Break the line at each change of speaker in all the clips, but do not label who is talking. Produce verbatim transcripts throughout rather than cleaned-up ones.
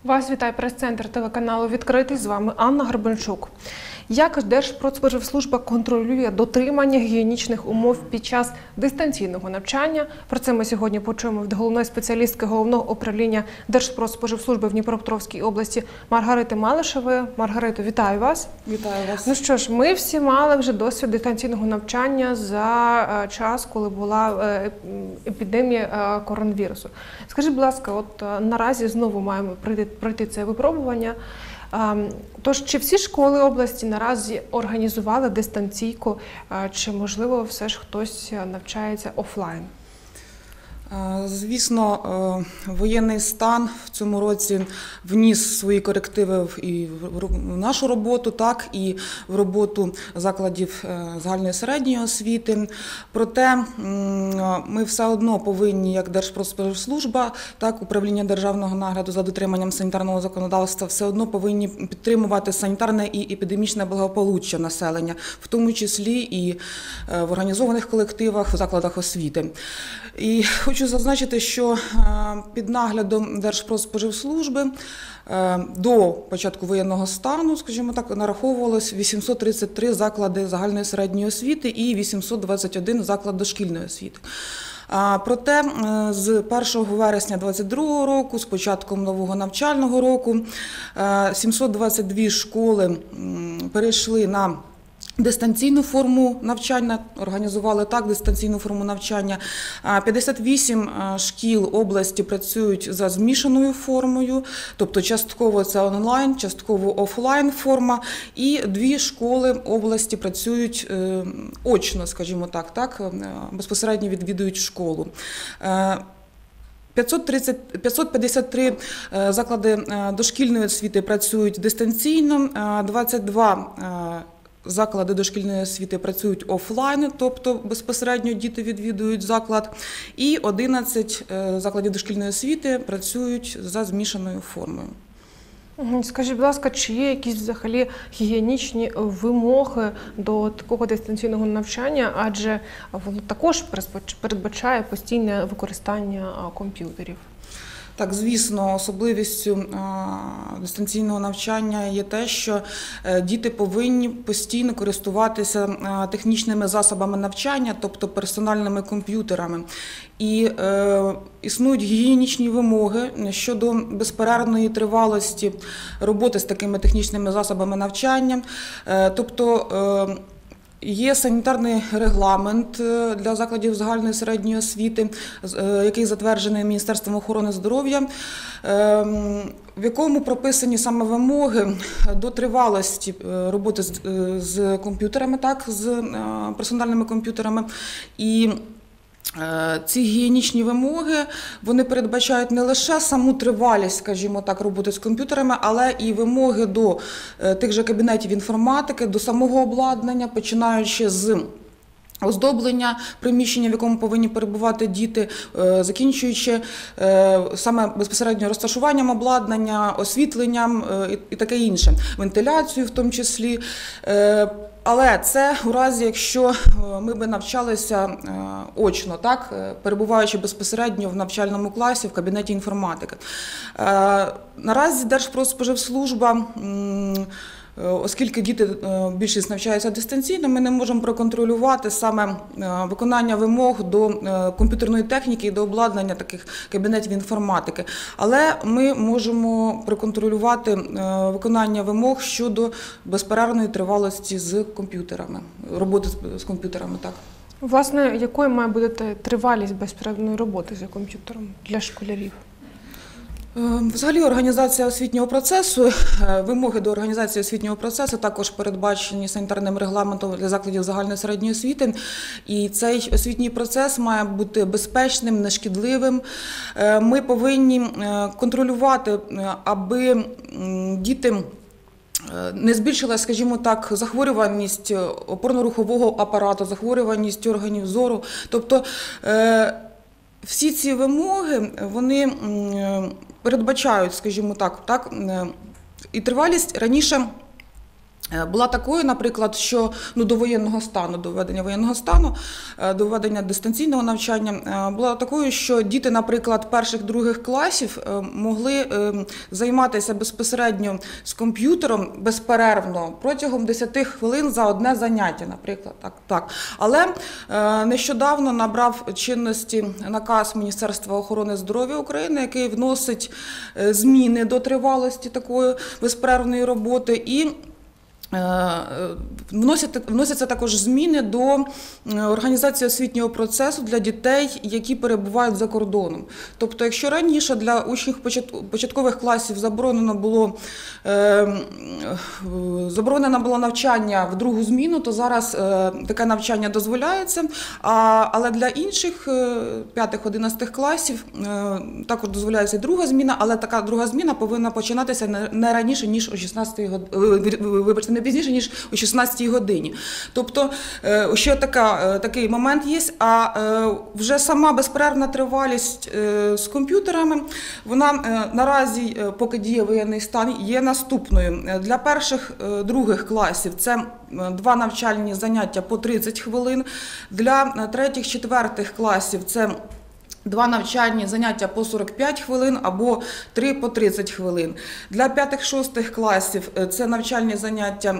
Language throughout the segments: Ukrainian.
Вас вітає прес-центр телеканалу «Відкритий». З вами Анна Горбанчук. Як Держпродспоживслужба контролює дотримання гігієнічних умов під час дистанційного навчання? Про це ми сьогодні почуємо від головної спеціалістки Головного управління Держпродспоживслужби в Дніпропетровській області Маргарити Малишевої. Маргарито, вітаю вас.
Вітаю вас.
Ну що ж, ми всі мали вже досвід дистанційного навчання за час, коли була епідемія коронавірусу. Скажіть, будь ласка, от наразі знову маємо пройти, пройти це випробування. Тож, чи всі школи області наразі організували дистанційку, чи, можливо, все ж хтось навчається офлайн?
Звісно, воєнний стан в цьому році вніс свої корективи і в нашу роботу, так і в роботу закладів загальної середньої освіти. Проте ми все одно повинні, як Держпродспоживслужба, так управління державного нагляду за дотриманням санітарного законодавства, все одно повинні підтримувати санітарне і епідемічне благополуччя населення, в тому числі і в організованих колективах, в закладах освіти. І хочу зазначити, що під наглядом Держпродспоживслужби до початку воєнного стану, скажімо так, нараховувалось вісімсот тридцять три заклади загальної середньої освіти і вісімсот двадцять один заклад дошкільної освіти. Проте з першого вересня двадцять другого року, з початком нового навчального року, сімсот двадцять дві школи перейшли на дистанційну форму навчання, організували так дистанційну форму навчання. п'ятдесят вісім шкіл області працюють за змішаною формою, тобто частково це онлайн, частково офлайн форма, і дві школи області працюють очно, скажімо так, так безпосередньо відвідують школу. п'ятсот п'ятдесят три заклади дошкільної освіти працюють дистанційно, двадцять два заклади дошкільної освіти працюють офлайн, тобто безпосередньо діти відвідують заклад, і одинадцять закладів дошкільної освіти працюють за змішаною формою.
Скажіть, будь ласка, чи є якісь взагалі гігієнічні вимоги до такого дистанційного навчання, адже воно також передбачає постійне використання комп'ютерів?
Так, звісно, особливістю дистанційного навчання є те, що діти повинні постійно користуватися технічними засобами навчання, тобто персональними комп'ютерами. І е, існують гігієнічні вимоги щодо безперервної тривалості роботи з такими технічними засобами навчання, е, тобто е, є санітарний регламент для закладів загальної середньої освіти, який затверджений Міністерством охорони здоров'я, в якому прописані саме вимоги до тривалості роботи з, з комп'ютерами, так, з персональними комп'ютерами. І ці гігієнічні вимоги, вони передбачають не лише саму тривалість, скажімо так, роботи з комп'ютерами, але і вимоги до тих же кабінетів інформатики, до самого обладнання, починаючи з оздоблення приміщення, в якому повинні перебувати діти, закінчуючи саме безпосередньо розташуванням обладнання, освітленням і таке інше, вентиляцію в тому числі. Але це у разі, якщо ми би навчалися очно, так, перебуваючи безпосередньо в навчальному класі, в кабінеті інформатики. Наразі Держпродспоживслужба, оскільки діти більшість навчаються дистанційно, ми не можемо проконтролювати саме виконання вимог до комп'ютерної техніки і до обладнання таких кабінетів інформатики. Але ми можемо проконтролювати виконання вимог щодо безперервної тривалості з комп'ютерами, роботи з комп'ютерами, так.
Власне, якою має бути тривалість безперервної роботи за комп'ютером для школярів?
Взагалі організація освітнього процесу, вимоги до організації освітнього процесу також передбачені санітарним регламентом для закладів загальної середньої освіти. І цей освітній процес має бути безпечним, нешкідливим. Ми повинні контролювати, аби діти не збільшилась, скажімо так, захворюваність опорно-рухового апарату, захворюваність органів зору. Тобто всі ці вимоги, вони передбачають, скажімо так, так, і тривалість раніше була такою, наприклад, що ну, до воєнного стану, до введення воєнного стану, до введення дистанційного навчання, була такою, що діти, наприклад, перших-других класів могли займатися безпосередньо з комп'ютером безперервно протягом десяти хвилин за одне заняття, наприклад. Так, так. Але нещодавно набрав чинності наказ Міністерства охорони здоров'я України, який вносить зміни до тривалості такої безперервної роботи і вносяться також зміни до організації освітнього процесу для дітей, які перебувають за кордоном. Тобто, якщо раніше для учнів початкових класів заборонено було, заборонено було навчання в другу зміну, то зараз таке навчання дозволяється, але для інших п'ятих-одинадцятих класів також дозволяється і друга зміна, але така друга зміна повинна починатися не раніше, ніж о шістнадцятій годині, вибачте, не пізніше, ніж о шістнадцятій годині. Тобто, ще така, такий момент є, а вже сама безперервна тривалість з комп'ютерами, вона наразі, поки діє воєнний стан, є наступною. Для перших-других класів це два навчальні заняття по тридцять хвилин, для третіх-четвертих класів це два навчальні заняття по сорок п'ять хвилин або три по тридцять хвилин. Для п'ятих-шостих класів це навчальні заняття,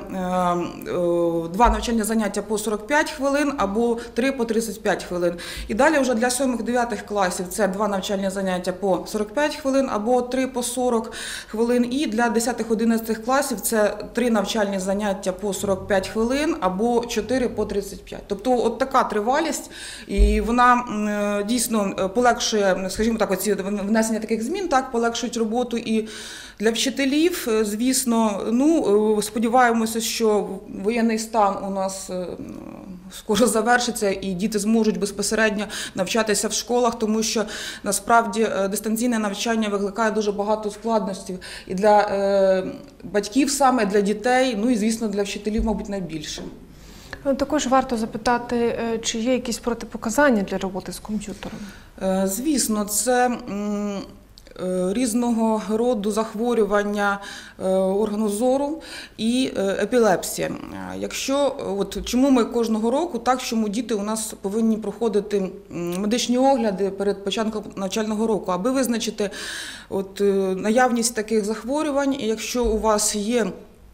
два навчальні заняття по сорок п'ять хвилин або три по тридцять п'ять хвилин. І далі вже для сьомих-дев'ятих класів це два навчальні заняття по сорок п'ять хвилин або три по сорок хвилин. І для десятих-одинадцятих класів це три навчальні заняття по сорок п'ять хвилин або чотири по тридцять п'ять. Тобто от така тривалість, і вона дійсно полегшує, скажімо так, оці внесення таких змін, так, полегшують роботу і для вчителів. Звісно, ну, сподіваємося, що воєнний стан у нас скоро завершиться і діти зможуть безпосередньо навчатися в школах, тому що насправді дистанційне навчання викликає дуже багато складностей і для е, батьків саме, для дітей, ну і, звісно, для вчителів, мабуть, найбільше.
Також варто запитати, чи є якісь протипоказання для роботи з комп'ютером?
Звісно, це різного роду захворювання органу зору і епілепсія. Якщо, от, чому ми кожного року, так, чому діти у нас повинні проходити медичні огляди перед початком навчального року, аби визначити от, наявність таких захворювань, і якщо у вас є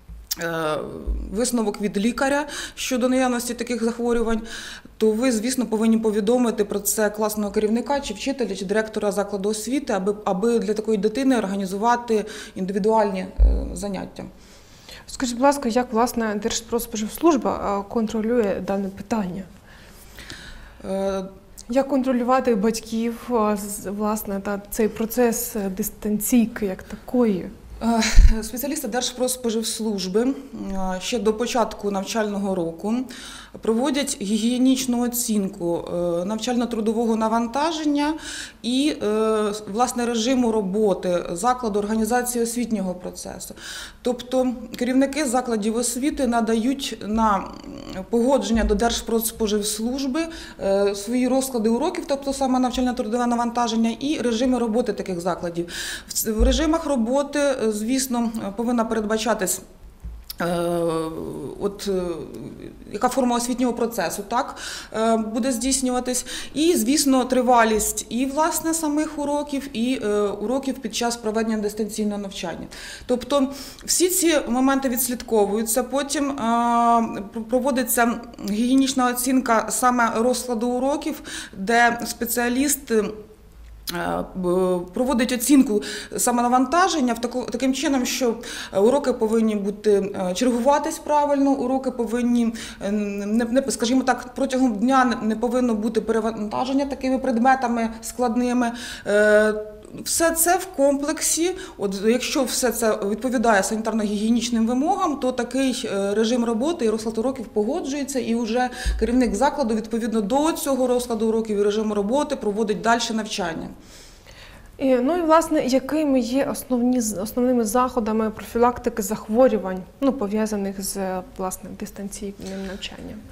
висновок від лікаря щодо наявності таких захворювань, то ви, звісно, повинні повідомити про це класного керівника, чи вчителя, чи директора закладу освіти, аби, аби для такої дитини організувати індивідуальні заняття.
Скажіть, будь ласка, як, власне, Держпродспоживслужба контролює дане питання? Е... Як контролювати батьків, власне, та цей процес дистанційки як такої?
Спеціалісти Держпродспоживслужби ще до початку навчального року проводять гігієнічну оцінку навчально-трудового навантаження і, власне, режиму роботи закладу, організації освітнього процесу. Тобто керівники закладів освіти надають на погодження до Держпродспоживслужби свої розклади уроків, тобто саме навчально-трудове навантаження, і режими роботи таких закладів. В режимах роботи, звісно, повинна передбачатись от, яка форма освітнього процесу, так, буде здійснюватись, і, звісно, тривалість і, власне, самих уроків, і уроків під час проведення дистанційного навчання. Тобто всі ці моменти відслідковуються, потім проводиться гігієнічна оцінка саме розкладу уроків, де спеціаліст проводить оцінку самонавантаження таким чином, що уроки повинні бути чергуватись правильно, уроки повинні, не, скажімо так, протягом дня не повинно бути перевантаження такими предметами складними. Все це в комплексі, от якщо все це відповідає санітарно-гігієнічним вимогам, то такий режим роботи і розклад уроків погоджується, і вже керівник закладу відповідно до цього розкладу уроків і режиму роботи проводить далі навчання.
І, ну і, власне, якими є основні, основними заходами профілактики захворювань, ну, пов'язаних з, власне, дистанційним навчанням?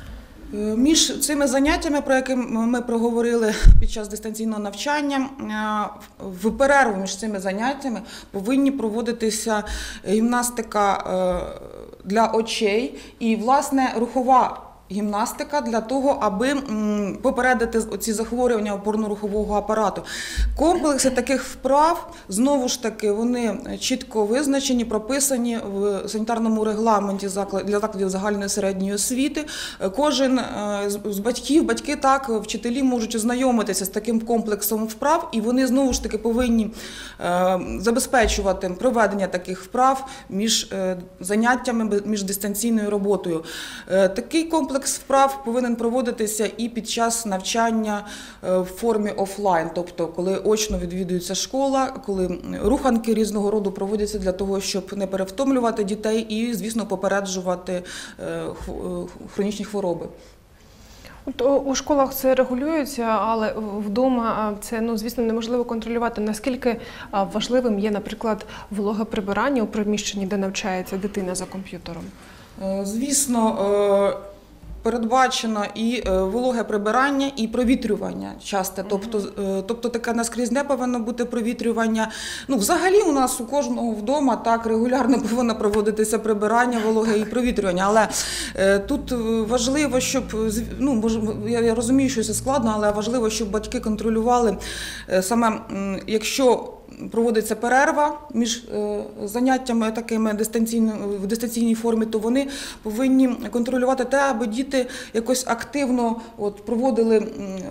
Між цими заняттями, про які ми проговорили під час дистанційного навчання, в перерву між цими заняттями повинні проводитися гімнастика для очей і, власне, рухова гімнастика для того, аби попередити ці захворювання опорно-рухового апарату. Комплекси таких вправ, знову ж таки, вони чітко визначені, прописані в санітарному регламенті для закладів загальної середньої освіти. Кожен з батьків, батьки так, вчителі можуть ознайомитися з таким комплексом вправ, і вони знову ж таки повинні забезпечувати проведення таких вправ між заняттями, між дистанційною роботою. Такий комплекс Комплекс вправ повинен проводитися і під час навчання в формі офлайн, тобто коли очно відвідується школа, коли руханки різного роду проводяться для того, щоб не перевтомлювати дітей і, звісно, попереджувати хронічні хвороби.
От у школах це регулюється, але вдома це, ну, звісно, неможливо контролювати. Наскільки важливим є, наприклад, вологе прибирання у приміщенні, де навчається дитина за комп'ютером?
Звісно, передбачено і вологе прибирання, і провітрювання часте. Тобто, тобто таке наскрізне повинно бути провітрювання. Ну, взагалі у нас у кожного вдома так регулярно повинно проводитися прибирання, вологе і провітрювання. Але е, тут важливо, щоб, ну, може, я, я розумію, що це складно, але важливо, щоб батьки контролювали е, саме, якщо проводиться перерва між заняттями такими в дистанційній формі, то вони повинні контролювати те, аби діти якось активно от, проводили,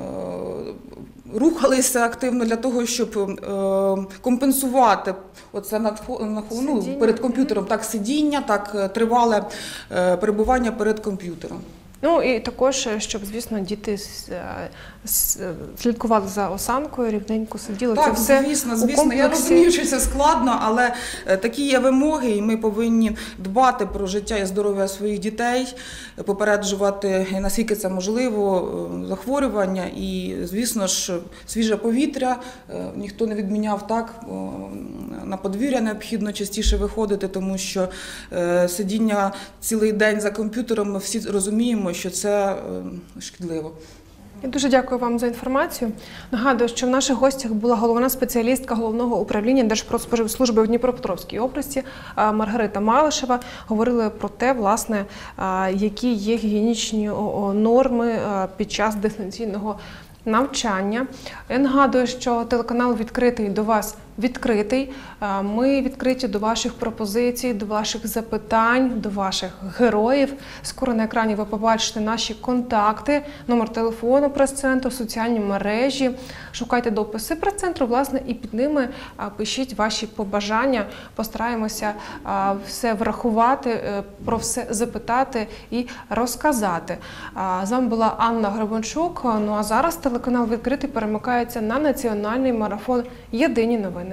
рухалися активно для того, щоб компенсувати оце ну, перед комп'ютером, так сидіння, так тривале перебування перед комп'ютером.
Ну і також, щоб, звісно, діти слідкували за осанкою, рівненько сиділи.
Так,
це все
звісно, звісно. Комплексі... Я розумію, що це складно, але такі є вимоги, і ми повинні дбати про життя і здоров'я своїх дітей, попереджувати, наскільки це можливо, захворювання. І, звісно ж, свіже повітря, ніхто не відміняв так, на подвір'я необхідно частіше виходити, тому що сидіння цілий день за комп'ютером, ми всі розуміємо, що це шкідливо.
Я дуже дякую вам за інформацію. Нагадую, що в наших гостях була головна спеціалістка Головного управління Держпродспоживслужби в Дніпропетровській області Маргарита Малишева. Говорили про те, власне, які є гігієнічні норми під час дистанційного навчання. Я нагадую, що телеканал «Відкритий» до вас відкритий. Ми відкриті до ваших пропозицій, до ваших запитань, до ваших героїв. Скоро на екрані ви побачите наші контакти, номер телефону прес-центру, соціальні мережі. Шукайте дописи прес-центру, власне, і під ними пишіть ваші побажання. Постараємося все врахувати, про все запитати і розказати. З вами була Анна Гребенчук. Ну а зараз телеканал «Відкритий» перемикається на національний марафон «Єдині новини».